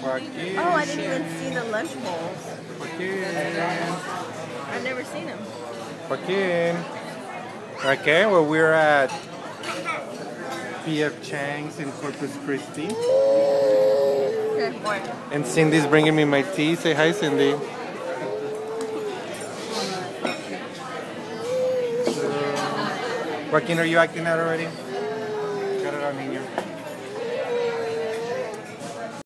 Joaquin. Oh, I didn't even see the lunch bowls. Joaquin. I've never seen them. Joaquin. Okay, well, we're at P.F. Chang's in Corpus Christi. Okay, more. And Cindy's bringing me my tea. Say hi, Cindy. Joaquin, are you acting out already? Got it on, niño.